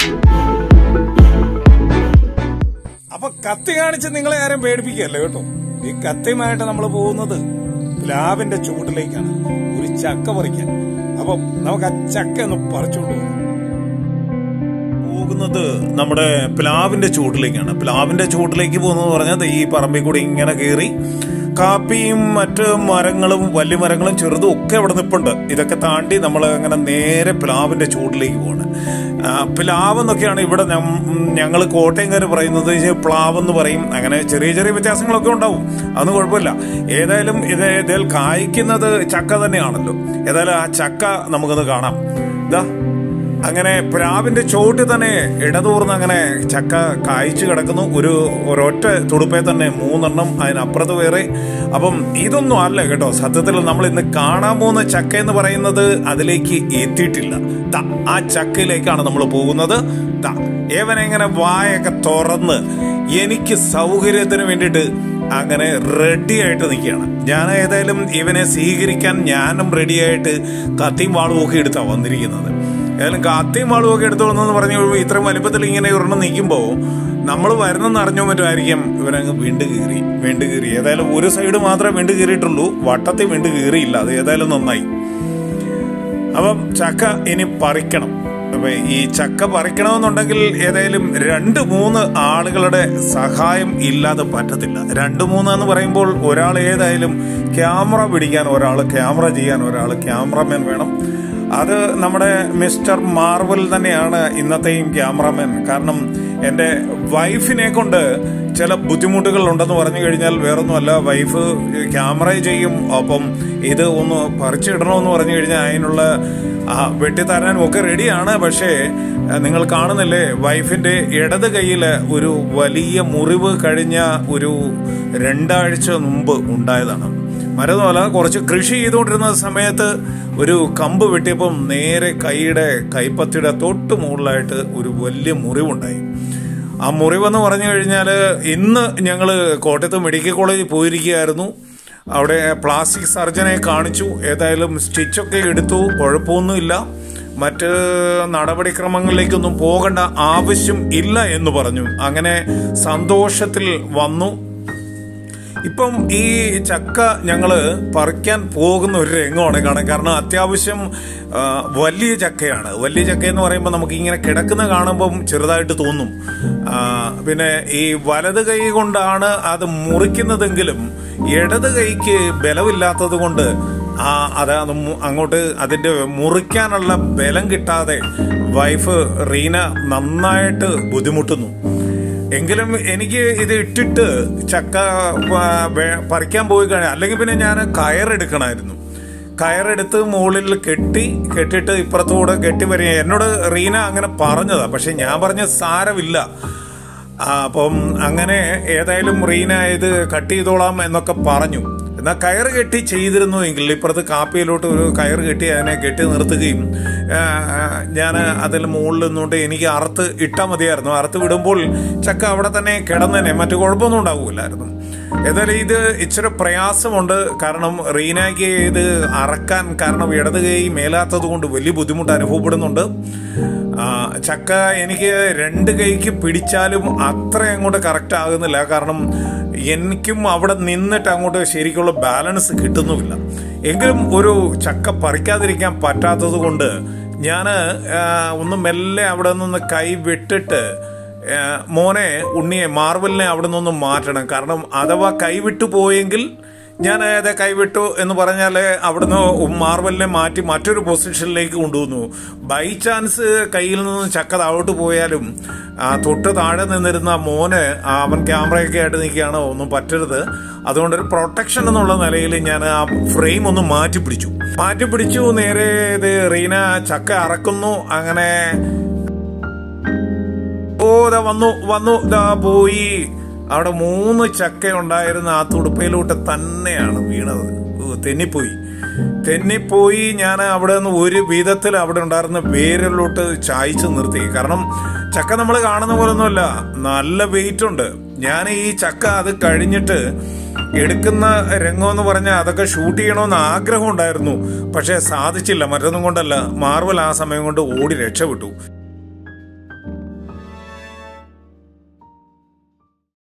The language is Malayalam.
അപ്പൊ കത്തി കാണിച്ച് നിങ്ങളെ ആരും പേടിപ്പിക്കല്ലേ കേട്ടോ. ഈ കത്തിയുമായിട്ട് നമ്മൾ പോകുന്നത് പ്ലാവിന്റെ ചൂട്ടിലേക്കാണ്, ഒരു ചക്ക പറിക്കാൻ. അപ്പൊ നമുക്ക് ആ ചക്ക ഒന്ന് പറിച്ചുകൊണ്ട് പോകുന്നത് നമ്മുടെ പ്ലാവിന്റെ ചൂട്ടിലേക്കാണ്. പ്ലാവിന്റെ ചൂട്ടിലേക്ക് പോകുന്നത് പറഞ്ഞാൽ ഈ പറമ്പിൽ കൂടി ഇങ്ങനെ കയറി കാപ്പിയും മറ്റ് മരങ്ങളും വലിയ മരങ്ങളും ചെറുതും ഒക്കെ അവിടെ നിൽപ്പുണ്ട്. ഇതൊക്കെ താണ്ടി നമ്മൾ അങ്ങനെ നേരെ പ്ലാവിന്റെ ചൂട്ടിലേക്ക് പോവാണ്. പ്ലാവ് എന്നൊക്കെയാണ് ഇവിടെ ഞങ്ങൾ കോട്ടയംകാർ പറയുന്നത്. പ്ലാവ് എന്ന് പറയും. അങ്ങനെ ചെറിയ ചെറിയ വ്യത്യാസങ്ങളൊക്കെ ഉണ്ടാവും, അതൊന്നും കുഴപ്പമില്ല. ഏതായാലും ഇതിൽ കായ്ക്കുന്നത് ചക്ക തന്നെയാണല്ലോ. ഏതായാലും ആ ചക്ക നമുക്കൊന്ന് കാണാം. ഇതാ അങ്ങനെ പ്ലാവിന്റെ ചോട്ടിൽ തന്നെ ഇടതൂർന്ന് അങ്ങനെ ചക്ക കായ്ച്ചു കിടക്കുന്നു. ഒരൊറ്റ തുടുപ്പേ തന്നെ 3 എണ്ണം, അതിനപ്പുറത്ത് വേറെ. അപ്പം ഇതൊന്നും അല്ല കേട്ടോ. സത്യത്തിൽ നമ്മൾ ഇന്ന് കാണാൻ പോകുന്ന ചക്ക എന്ന് പറയുന്നത് അതിലേക്ക് എത്തിയിട്ടില്ല. ആ ചക്കയിലേക്കാണ് നമ്മൾ പോകുന്നത്. ഏവനെങ്ങനെ വായൊക്കെ തുറന്ന് എനിക്ക് സൗകര്യത്തിന് വേണ്ടിയിട്ട് അങ്ങനെ റെഡി ആയിട്ട് നിൽക്കുകയാണ്. ഞാൻ ഏതായാലും ഇവനെ സ്വീകരിക്കാൻ ഞാനും റെഡിയായിട്ട് കത്തിയും വാളും ഒക്കെ എടുത്താണ് വന്നിരിക്കുന്നത്. ഏതായാലും കത്തിയും വാളും ഒക്കെ എടുത്തോളെന്ന് പറഞ്ഞു ഇത്രയും വലിപ്പത്തിൽ ഇങ്ങനെ ഒരെണ്ണം നിൽക്കുമ്പോൾ നമ്മൾ വരുന്നെന്ന് അറിഞ്ഞോ മറ്റുമായിരിക്കും ഇവനങ്ങ് വിണ്ട് കീറി. ഏതായാലും ഒരു സൈഡ് മാത്രമേ വിണ്ട് കീറിയിട്ടുള്ളൂ, വട്ടത്തിൽ വിണ്ട് കീറിയില്ല. അത് ഏതായാലും നന്നായി. അപ്പം ചക്ക ഇനി പറിക്കണം. അപ്പൊ ഈ ചക്ക പറിക്കണമെന്നുണ്ടെങ്കിൽ ഏതായാലും 2-3 ആളുകളുടെ സഹായം ഇല്ലാതെ പറ്റത്തില്ല. 2-3 എന്ന് പറയുമ്പോൾ ഒരാൾ ഏതായാലും ക്യാമറ പിടിക്കാൻ ഒരാൾ, ക്യാമറ ചെയ്യാൻ ഒരാൾ, ക്യാമറമാൻ വേണം. അത് നമ്മുടെ മിസ്റ്റർ മാർവൽ തന്നെയാണ് ഇന്നത്തെയും ക്യാമറമാൻ. കാരണം എൻ്റെ വൈഫിനെ കൊണ്ട് ചില ബുദ്ധിമുട്ടുകൾ ഉണ്ടെന്ന് പറഞ്ഞു കഴിഞ്ഞാൽ വേറൊന്നുമല്ല, വൈഫ് ക്യാമറ ചെയ്യും. അപ്പം ഇത് ഒന്ന് പറിച്ചിടണമെന്ന് പറഞ്ഞു കഴിഞ്ഞാൽ അതിനുള്ള വെട്ടിത്തരാനും ഒക്കെ റെഡിയാണ്. പക്ഷേ നിങ്ങൾ കാണുന്നില്ലേ, വൈഫിന്റെ ഇടത് കൈയില് ഒരു വലിയ മുറിവ് കഴിഞ്ഞ ഒരു 2 ആഴ്ച മുമ്പ് ഉണ്ടായതാണ്. മരുന്നല്ല, കുറച്ച് കൃഷി ചെയ്തുകൊണ്ടിരുന്ന സമയത്ത് ഒരു കമ്പ് വെട്ടിയപ്പം നേരെ കൈപ്പത്തിയുടെ തൊട്ട് മുകളിലായിട്ട് ഒരു വലിയ മുറിവുണ്ടായി. ആ മുറിവെന്ന് പറഞ്ഞു കഴിഞ്ഞാൽ ഇന്ന് ഞങ്ങൾ കോട്ടയത്ത് മെഡിക്കൽ കോളേജിൽ പോയിരിക്കുകയായിരുന്നു. അവിടെ പ്ലാസ്റ്റിക് സർജനെ കാണിച്ചു. ഏതായാലും സ്റ്റിച്ചൊക്കെ എടുത്തു, കുഴപ്പമൊന്നുമില്ല. മറ്റ് നടപടിക്രമങ്ങളിലേക്കൊന്നും പോകേണ്ട ആവശ്യം ഇല്ല എന്ന് പറഞ്ഞു. അങ്ങനെ സന്തോഷത്തിൽ വന്നു. ഇപ്പം ഈ ചക്ക ഞങ്ങള് പറിക്കാൻ പോകുന്ന ഒരു രംഗമാണ് കാണാൻ. കാരണം അത്യാവശ്യം വലിയ ചക്കയാണ്. വലിയ ചക്ക എന്ന് പറയുമ്പോൾ നമുക്ക് ഇങ്ങനെ കിടക്കുന്ന കാണുമ്പം ചെറുതായിട്ട് തോന്നും. പിന്നെ ഈ വലത് കൈ കൊണ്ടാണ് അത് മുറിക്കുന്നതെങ്കിലും ഇടത് കൈക്ക് ബലമില്ലാത്തത് കൊണ്ട് അങ്ങോട്ട് അതിന്റെ മുറിക്കാനുള്ള ബലം കിട്ടാതെ വൈഫ് റീന നന്നായിട്ട് ബുദ്ധിമുട്ടുന്നു. എങ്കിലും എനിക്ക് ഇത് ഇട്ടിട്ട് ചക്ക പറിക്കാൻ പോയി കഴിഞ്ഞാൽ, അല്ലെങ്കിൽ പിന്നെ ഞാൻ കയറെടുക്കണമായിരുന്നു. കയറെടുത്ത് മുകളിൽ കെട്ടിട്ട് ഇപ്പുറത്തൂടെ കെട്ടി വരിക. എന്നോട് റീന അങ്ങനെ പറഞ്ഞതാ, പക്ഷെ ഞാൻ പറഞ്ഞ സാരമില്ല. അപ്പം അങ്ങനെ ഏതായാലും റീന ഇത് കട്ട് ചെയ്തോളാം എന്നൊക്കെ പറഞ്ഞു. എന്നാൽ കയറ് കെട്ടി ചെയ്തിരുന്നു എങ്കിൽ ഇപ്പുറത്ത് കാപ്പിയിലോട്ട് ഒരു കയറ് കെട്ടി അതിനെ കെട്ടി നിർത്തുകയും ഞാൻ അതിൽ മുകളിൽ നിന്നുകൊണ്ട് എനിക്ക് അറുത്ത് ഇട്ടാൽ മതിയായിരുന്നു. അറുത്ത് വിടുമ്പോൾ ചക്ക അവിടെ തന്നെ കിടന്നേനെ, മറ്റു കുഴപ്പമൊന്നും ഉണ്ടാവില്ലായിരുന്നു. ഏതായാലും ഇത് ഇച്ചിരി പ്രയാസമുണ്ട്. കാരണം റീനയ്ക്ക് ഇത് അറക്കാൻ കാരണം ഇടത് കൈ മേലാത്തത് കൊണ്ട് വലിയ ബുദ്ധിമുട്ട് അനുഭവപ്പെടുന്നുണ്ട്. ചക്ക എനിക്ക് 2 കൈക്ക് പിടിച്ചാലും അത്ര അങ്ങോട്ട് കറക്റ്റ് ആകുന്നില്ല. കാരണം എനിക്കും അവിടെ നിന്നിട്ട് അങ്ങോട്ട് ശരിക്കുള്ള ബാലൻസ് കിട്ടുന്നുമില്ല. എങ്കിലും ഒരു ചക്ക പറിക്കാതിരിക്കാൻ പറ്റാത്തത് കൊണ്ട് ഞാൻ ഒന്ന് മെല്ലെ അവിടെ നിന്ന് കൈ വിട്ടിട്ട് മോനെ ഉണ്ണിയെ മാർവലിനെ അവിടെ നിന്നൊന്ന് മാറ്റണം. കാരണം അഥവാ കൈവിട്ടു പോയെങ്കിൽ ഞാൻ കൈവിട്ടു എന്ന് പറഞ്ഞാൽ അവിടുന്ന് മാർവലിനെ മാറ്റി മറ്റൊരു പൊസിഷനിലേക്ക് കൊണ്ടുവന്നു. ബൈ ചാൻസ് കയ്യിൽ നിന്ന് ചക്ക താഴോട്ട് പോയാലും തൊട്ട് താഴെ നിന്നിരുന്ന മോന് അവൻ ക്യാമറയൊക്കെ ആയിട്ട് നിൽക്കുകയാണ്, ഒന്നും പറ്റരുത്. അതുകൊണ്ടൊരു പ്രൊട്ടക്ഷൻ എന്നുള്ള നിലയിൽ ഞാൻ ആ ഫ്രെയിം ഒന്ന് മാറ്റിപ്പിടിച്ചു. നേരെ ഇത് റീന ചക്ക അറക്കുന്നു. അങ്ങനെ വന്നു പോയി. അവിടെ 3 ചക്ക ഉണ്ടായിരുന്ന ആ തുടുപ്പയിലോട്ട് തന്നെയാണ് വീണത്. തെന്നിപ്പോയി. ഞാൻ അവിടെ നിന്ന് ഒരു വിധത്തിൽ അവിടെ ഉണ്ടായിരുന്ന വേരിലോട്ട് ചായച്ചു നിർത്തി. കാരണം ചക്ക നമ്മൾ കാണുന്ന പോലൊന്നുമല്ല, നല്ല വെയിറ്റ് ഉണ്ട്. ഞാൻ ഈ ചക്ക അത് കഴിഞ്ഞിട്ട് എടുക്കുന്ന രംഗം എന്ന് പറഞ്ഞാൽ അതൊക്കെ ഷൂട്ട് ചെയ്യണമെന്ന് ആഗ്രഹം ഉണ്ടായിരുന്നു. പക്ഷെ സാധിച്ചില്ല. മറ്റൊന്നും കൊണ്ടല്ല, മാർവൽ ആ സമയം കൊണ്ട് ഓടി രക്ഷപ്പെട്ടു.